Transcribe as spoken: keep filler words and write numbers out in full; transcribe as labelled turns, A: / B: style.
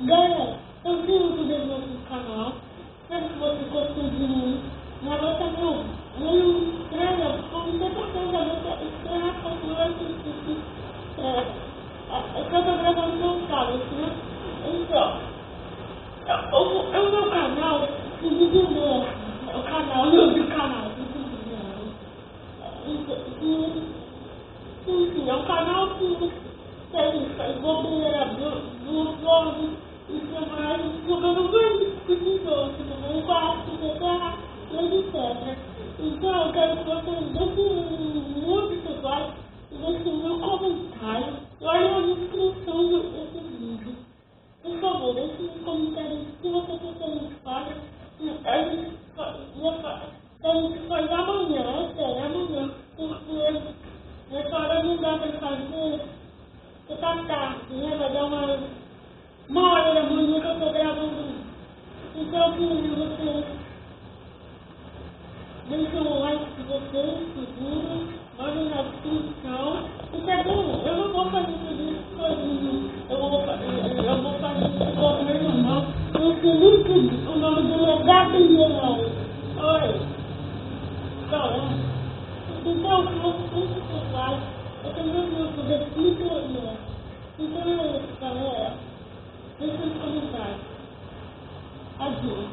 A: Galera, eu vi um vídeo no nosso canal. Espero que você gostou de mim. Mas eu também meio estranha, porque não sei por que eu já vou estranha porque eu assisti. É que eu tô gravando meu canal, né? Então, o meu canal se dividiu. O canal, o meu canal se dividiu. Enfim, é um canal que tem bobeira, vlog e filmagem, jogando vários tipos de jogos, como quarto, G T A e etcétera. Então, eu quero que vocês deixem muito like e deixem meu comentário e olhem a descrição desse vídeo. Por favor, deixe nos comentários se você quer que a gente faça. A gente a gente faz amanhã, é sério, amanhã, porque nessa hora não dá pra fazer, porque tá tarde, né? Vai dar uma, uma hora da manhã que eu tô gravando. Então eu queria vocês deixem o like de vocês, seguram, mandem na descrição. E também, eu não vou fazer tudo isso sozinho, eu vou fazer, eu vou fazer isso com o meu irmão. O Felipe, o nome dele é Gabriel. Oi. Então, então, se você tem que like, eu também vou fazer tudo. Então é isso, galera. Deixa nos comentários. Adeus.